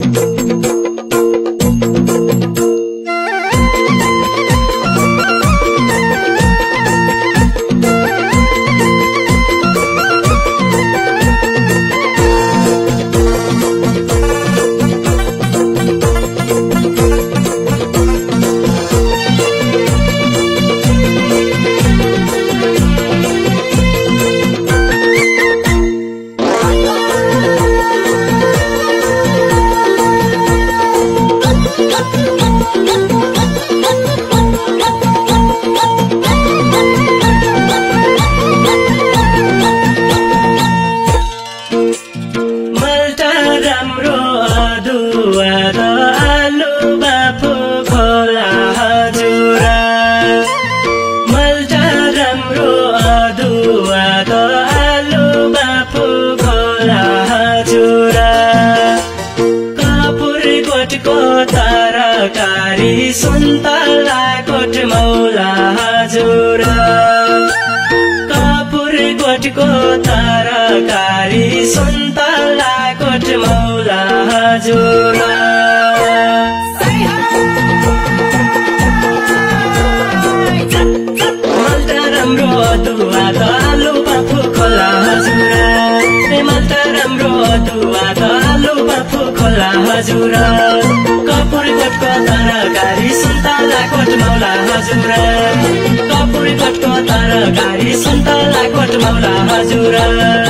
तरकारी सुन्तला कोट मौला हजुर कपुर कोटको तरकारी सुन्तला कोट मौला हजुर मल्टा राम्रो अदुवा त आलु बाफु खोला हजुर मल्टा राम्रो अदुवा त आलु बाफु खोला हजुर कपुर कोटको तरकारी सुन्तला कोट मौला हजुर कपुर कोटको तरकारी सुन्तला कोट मौला हजुर